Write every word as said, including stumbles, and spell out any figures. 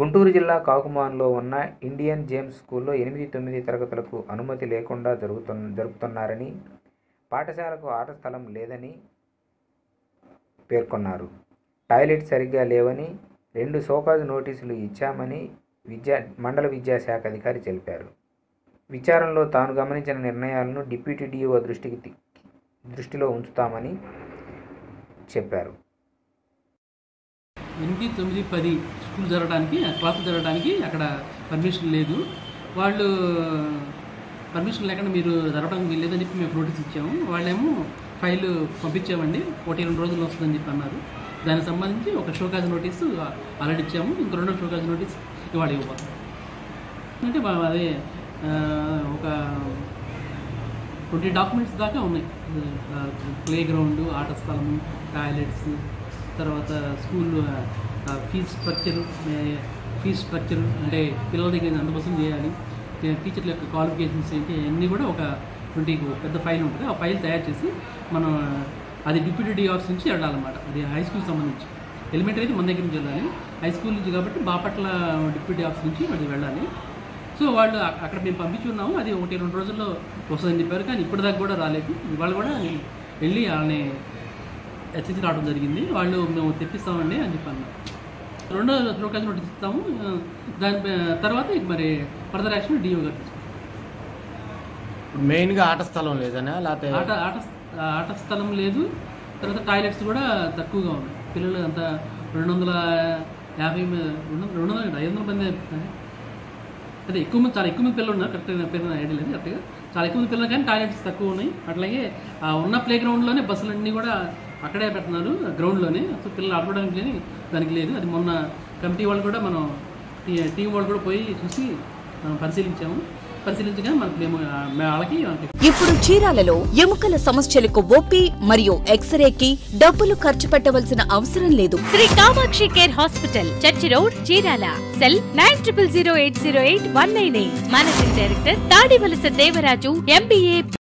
గుంటూరు జిల్లా కాకుమాన్లో ఉన్న Indian James స్కూల్లో ఎనిమిది తొమ్మిది తరగతులకు అనుమతి లేకుండా జరుగుతున్న జరుపుతున్నారని, పాఠశాలకు ఆట స్థలం లేదని పేర్కొన్నారు. టాయిలెట్ సరిగ్గా లేవని, రెండు షోకాజ్ నోటీసులు ఇచ్చామని విద్యా మండల విద్యాశాఖ అధికారి తెలిపారు. విచారణలో తాను గమనించిన నిర్ణయాలను డిప్యూటీ డీఈఓ దృష్టికి దృష్టిలో ఉంచుతామని చెప్పారు. ఎనిమిది తొమ్మిది పది స్కూల్ జరగడానికి క్లాసులు జరగడానికి అక్కడ పర్మిషన్ లేదు. వాళ్ళు పర్మిషన్ లేకుండా మీరు జరగడానికి వీల్లేదని చెప్పి మేము నోటీస్ ఇచ్చాము. వాళ్ళేమో ఫైల్ పంపించామండి, ఒకటి రెండు రోజులు వస్తుందని చెప్పి అన్నారు. దానికి సంబంధించి ఒక షోకాజ్ నోటీసు ఆల్రెడీ ఇచ్చాము, ఇంక రెండో షోకాజ్ నోటీస్ ఇవాళ ఇవ్వబోతాం. అంటే అదే ఒక ట్వంటీ డాక్యుమెంట్స్ దాకా ఉన్నాయి. ప్లే గ్రౌండ్, ఆట స్థలము, టాయిలెట్స్, తర్వాత school fee structure fee structure అంటే పిల్లల దగ్గర అందుకోసం చేయాలి, టీచర్ల యొక్క క్వాలిఫికేషన్స్ ఏంటి, అన్నీ కూడా ఒక ట్వంటీ పెద్ద ఫైల్ ఉంటుంది. ఆ ఫైల్ తయారు చేసి మనం అది డిప్యూటీ డీ ఆఫీస్ నుంచి వెళ్ళాలన్నమాట. అది హై స్కూల్కి సంబంధించి, ఎలిమెంటరీ అయితే మన దగ్గర నుంచి వెళ్ళాలి, హై స్కూల్ నుంచి కాబట్టి బాపట్ల డిప్యూటీ ఆఫీస్ నుంచి అది వెళ్ళాలి. సో వాళ్ళు అక్కడ మేము పంపించున్నాము, అది ఒకటి రెండు రోజుల్లో వస్తుందని చెప్పారు. కానీ ఇప్పటిదాకా కూడా రాలేదు. వాళ్ళు కూడా వెళ్ళి వాళ్ళని హెచ్చరించి రావడం జరిగింది. వాళ్ళు మేము తెప్పిస్తామండి అని చెప్పాను. రెండో షోకాజ్ నోటీస్ ఇస్తాము, దాని తర్వాత మరి ఫర్దర్ యాక్షన్ డిఓ గారు తీసుకుంటాం. మెయిన్గా ఆట స్థలం లేదనా, లేకపోతే ఆట ఆట ఆట స్థలం లేదు, తర్వాత టాయిలెట్స్ కూడా తక్కువగా ఉన్నాయి. పిల్లలు అంతా రెండు వందల యాభై రెండు రెండు వందల ఐదు వందల మంది, అదే ఎక్కువ మంది, చాలా ఎక్కువ మంది పిల్లలు ఉన్నారు. కరెక్ట్గా పేరు ఐడియా లేదు కరెక్ట్గా, చాలా ఎక్కువ మంది పిల్లలు కానీ టాయిలెట్స్ తక్కువ ఉన్నాయి. అట్లాగే ఉన్న ప్లే గ్రౌండ్లోనే బస్సులన్నీ కూడా అక్కడే పెడుతున్నారు, గ్రౌండ్లోనే. సో పిల్లలు ఆడుకోవడానికి లేని దానికి లేదు. అది మొన్న కమిటీ వాళ్ళు కూడా మనం టీం వాళ్ళు కూడా పోయి చూసి మనం పరిశీలించాము. పరిశీలించగా మనకు మేము వాళ్ళకి ఇప్పుడు చీరాలలో ఎముకల సమస్యలకు ఓపీ మరియు ఎక్స్రేకి డబ్బులు ఖర్చు పెట్టవలసిన అవసరం లేదు. Shri Kamakshi care hospital, church road, Chirala. Cell nine triple zero eight zero eight one nine eight. Managing director Tadivalasa Devaraju, MBA.